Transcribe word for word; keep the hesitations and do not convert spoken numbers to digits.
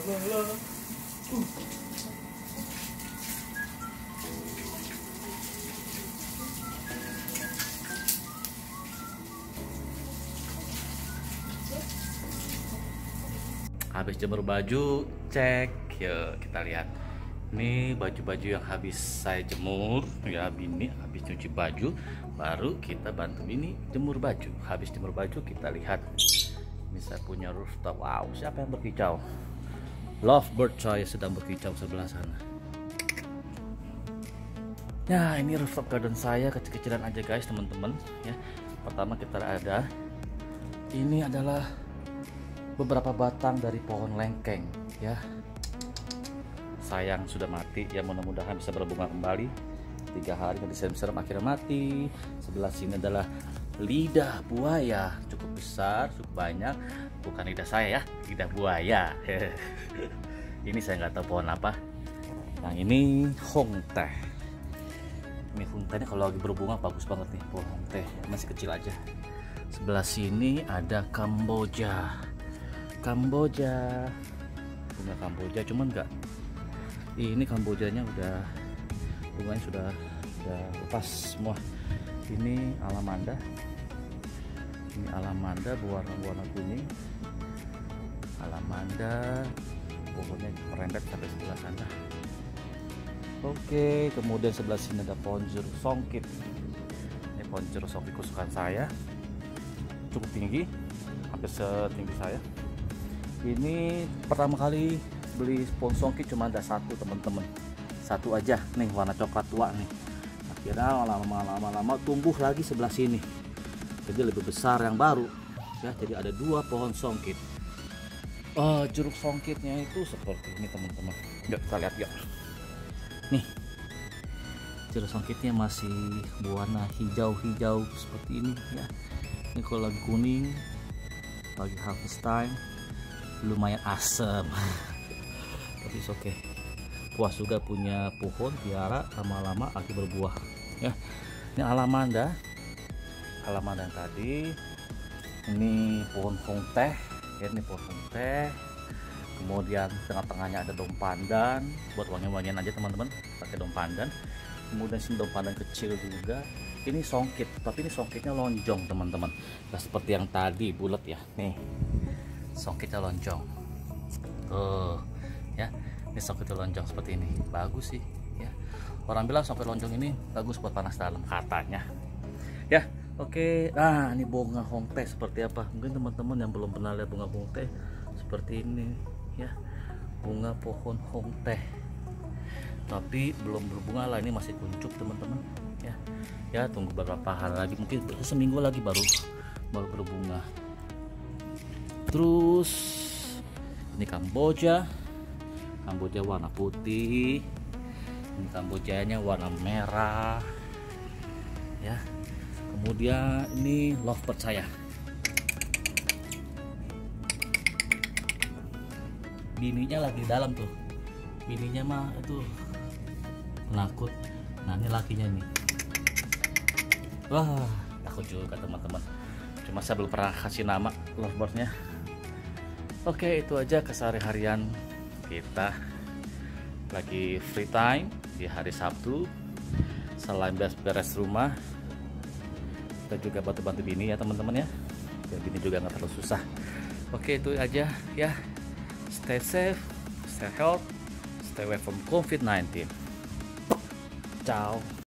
Habis jemur baju, cek. Yuk kita lihat. Ini baju-baju yang habis saya jemur ya, Bini habis cuci baju, baru kita bantu Bini jemur baju. Habis jemur baju kita lihat. Ini saya punya rooftop. Wow, siapa yang berkicau? Lovebird saya sedang berkicau sebelah sana. Nah, ini rooftop garden saya, kecil-kecilan aja guys, teman-teman ya. Pertama kita ada, ini adalah beberapa batang dari pohon lengkeng ya. Sayang sudah mati ya, mudah-mudahan bisa berbunga kembali. Tiga hari nggak diserem-serem akhirnya mati. Sebelah sini adalah lidah buaya, cukup besar, cukup banyak. Bukan lidah saya ya, lidah buaya. Ini saya nggak tahu pohon apa. Yang ini hong teh. Ini hong tehnya kalau lagi berbunga bagus banget nih, pohon teh masih kecil aja. Sebelah sini ada Kamboja. Kamboja, bunga Kamboja, cuman enggak. Ini Kambojanya udah, bunganya sudah sudah lepas semua. Ini alamanda, ini alamanda berwarna-warna kuning. Alamanda, pohonnya merembet sampai sebelah sana. Oke, kemudian sebelah sini ada pohon jeruk songkit. Ini pohon jeruk songkit kesukaan saya, cukup tinggi, hampir setinggi saya. Ini pertama kali beli pohon songkit cuma ada satu, teman-teman, satu aja nih, warna coklat tua nih. Akhirnya lama-lama tumbuh lagi sebelah sini, jadi lebih besar yang baru ya. Jadi ada dua pohon songkit. Oh, jeruk songkitnya itu seperti ini, teman-teman. Yuk kita lihat yuk. Nih, jeruk songkitnya masih berwarna hijau-hijau seperti ini ya. Ini kalau lagi kuning, lagi harvest time, lumayan asam. Tapi oke, okay. Puas juga punya pohon biara, lama-lama lagi berbuah ya. Ini alamanda, alamanda yang tadi. Ini pohon hong teh ya, ini pohon hong teh. Kemudian tengah-tengahnya ada daun pandan, buat wangi-wangian aja teman-teman, pakai daun pandan. Kemudian sini daun pandan kecil juga. Ini songkit, tapi ini songkitnya lonjong teman-teman, nah, seperti yang tadi bulat ya. Nih songkitnya lonjong tuh ya, ini songkitnya lonjong seperti ini, bagus sih ya. Orang bilang songkit lonjong ini bagus buat panas dalam katanya ya. Oke, nah ini bunga hong teh seperti apa, mungkin teman-teman yang belum pernah lihat bunga hong teh seperti ini ya. Bunga pohon hong teh tapi belum berbunga lah, ini masih kuncup teman-teman ya. Ya tunggu beberapa hari lagi, mungkin seminggu lagi baru baru berbunga. Terus ini Kamboja, Kamboja warna putih. Ini Kambojanya warna merah ya. Kemudian ini lovebird saya, bininya lagi di dalam tuh, bininya mah itu penakut. Nah ini lakinya nih, wah takut juga teman-teman, cuma saya belum pernah kasih nama lovebirdnya. Oke, itu aja keseharian kita lagi free time di hari Sabtu. Selain beres-beres rumah, kita juga bantu-bantu bini ya teman-teman ya, biar bini juga nggak terlalu susah. Oke, itu aja ya. Stay safe, stay healthy, stay away from covid nineteen. Ciao.